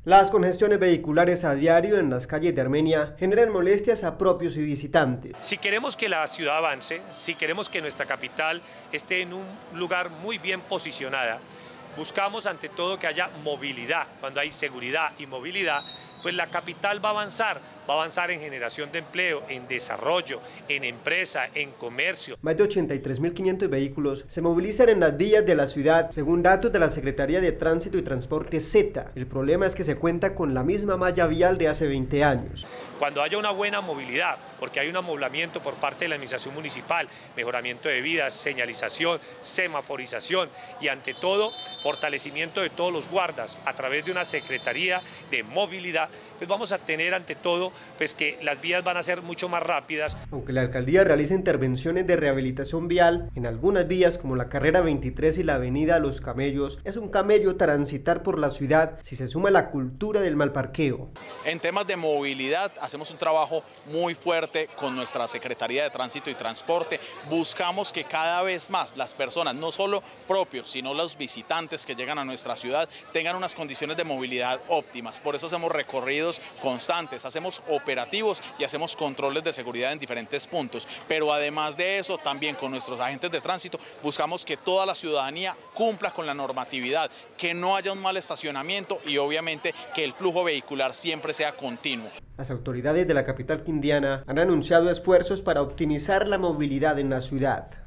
Las congestiones vehiculares a diario en las calles de Armenia generan molestias a propios y visitantes. Si queremos que la ciudad avance, si queremos que nuestra capital esté en un lugar muy bien posicionada, buscamos ante todo que haya movilidad. Cuando hay seguridad y movilidad, pues la capital va a avanzar en generación de empleo, en desarrollo, en empresa, en comercio. Más de 83.500 vehículos se movilizan en las vías de la ciudad, según datos de la Secretaría de Tránsito y Transporte Z. El problema es que se cuenta con la misma malla vial de hace 20 años. Cuando haya una buena movilidad, porque hay un amoblamiento por parte de la administración municipal, mejoramiento de vías, señalización, semaforización y ante todo fortalecimiento de todos los guardas a través de una Secretaría de Movilidad, pues vamos a tener ante todo pues que las vías van a ser mucho más rápidas. Aunque la alcaldía realiza intervenciones de rehabilitación vial en algunas vías como la carrera 23 y la avenida Los Camellos, es un camello transitar por la ciudad si se suma la cultura del mal parqueo. En temas de movilidad hacemos un trabajo muy fuerte con nuestra Secretaría de Tránsito y Transporte. Buscamos que cada vez más las personas, no solo propios, sino los visitantes que llegan a nuestra ciudad, tengan unas condiciones de movilidad óptimas. Por eso hacemos recorridos constantes, hacemos operativos y hacemos controles de seguridad en diferentes puntos. Pero además de eso, también con nuestros agentes de tránsito buscamos que toda la ciudadanía cumpla con la normatividad, que no haya un mal estacionamiento y obviamente que el flujo vehicular siempre sea continuo. Las autoridades de la capital quindiana han anunciado esfuerzos para optimizar la movilidad en la ciudad.